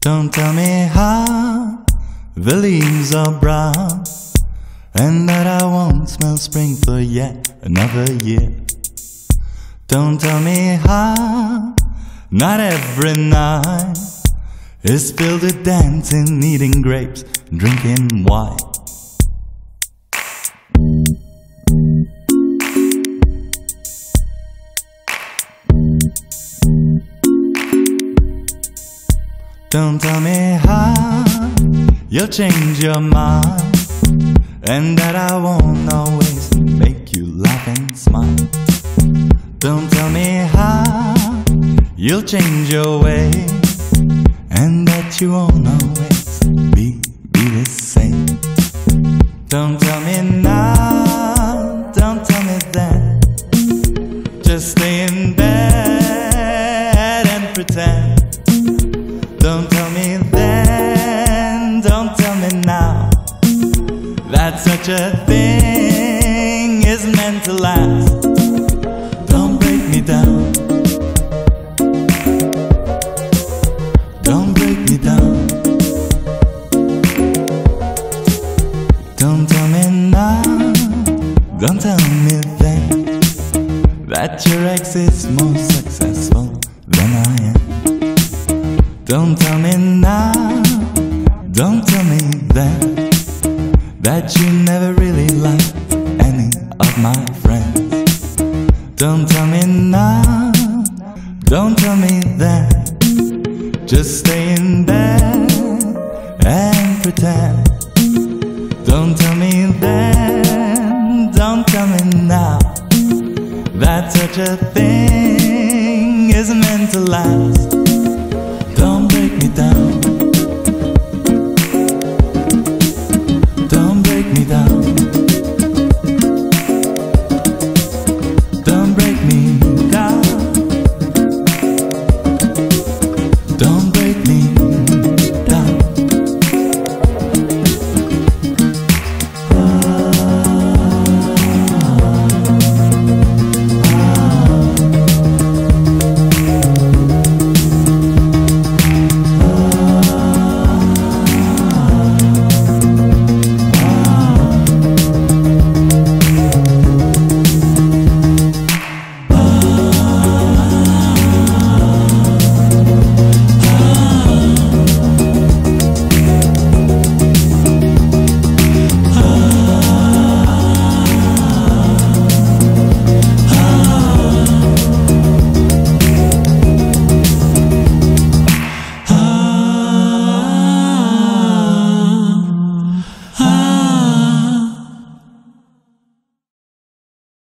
Don't tell me how the leaves are brown and that I won't smell spring for yet another year. Don't tell me how not every night is filled with dancing, eating grapes, and drinking wine. Don't tell me how you'll change your mind and that I won't always make you laugh and smile. Don't tell me how you'll change your way and that you won't always be the same. Don't tell me now, don't tell me then. Just stay in bed and pretend. Don't tell me then, don't tell me now, that such a thing is meant to last. Don't break me down, don't break me down. Don't tell me now, don't tell me then, that your ex is more successful than I am. Don't tell me now, don't tell me then, that you never really liked any of my friends. Don't tell me now, don't tell me then, just stay in bed and pretend. Don't tell me then, don't tell me now, that such a thing is meant to last. Don't break me down.